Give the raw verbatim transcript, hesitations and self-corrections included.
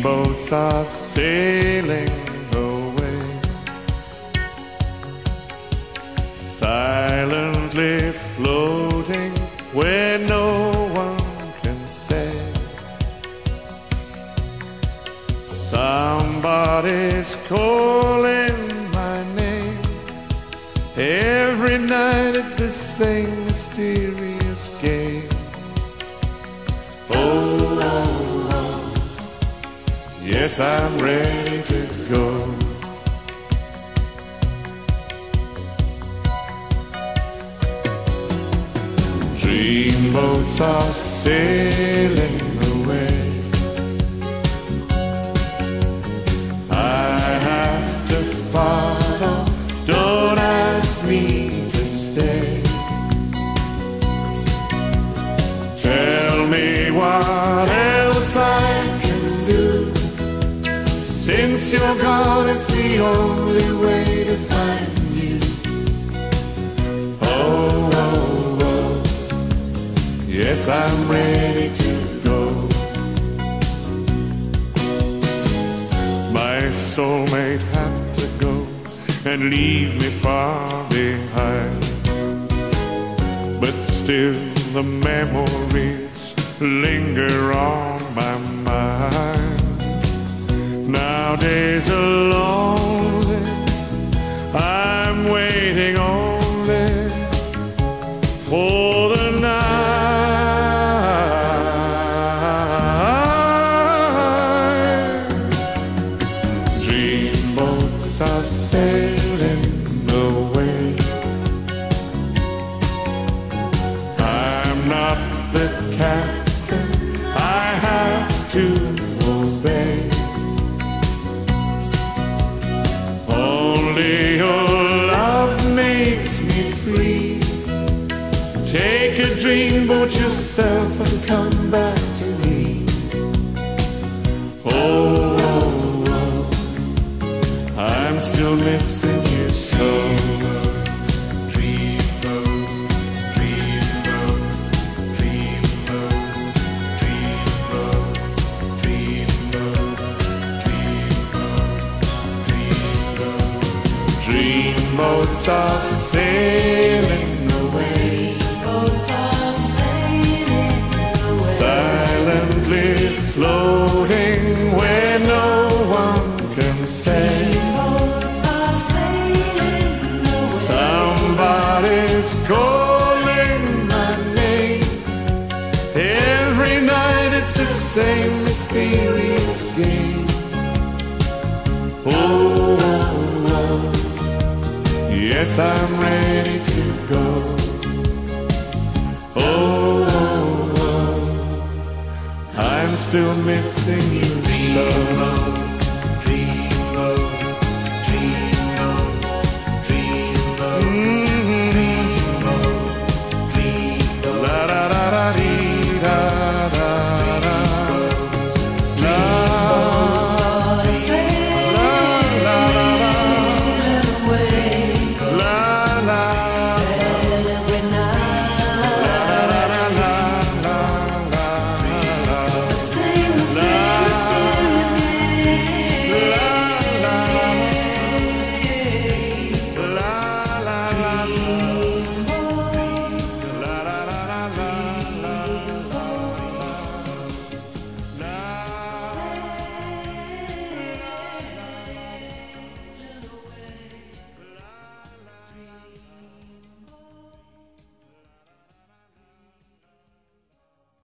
Dreamboats are sailing away, silently floating where no one can say. Somebody's calling my name. Every night it's the same mysterious game. Oh, oh, oh, yes, I'm ready to go. Dreamboats are sailing away. I have to follow, don't ask me to stay. Tell me what else I can do. Since you're gone, it's the only way to find you. Oh, oh, oh, yes, I'm ready to go. My soulmate had to go and leave me far behind, but still the memories linger on my mind. Nowadays alone, I'm waiting only for the night. Dreamboats are sailing away. I'm not the captain, I have to obey. Only your love makes me free. Take a dreamboat yourself and come back to me. Oh, oh, oh, I'm still missing you so. Dreamboats, dreamboats, dreamboats, dreamboats, dreamboats, dreamboats, dreamboats, dreamboats. Dreamboats are sailing away. Boats are sailing away, Silently floating where no one can say. boats are sailing away. Somebody's calling my name. Every night it's the same mysterious game. Oh, oh, oh, yes, I'm ready to go. Oh, oh, oh, I'm still missing you so.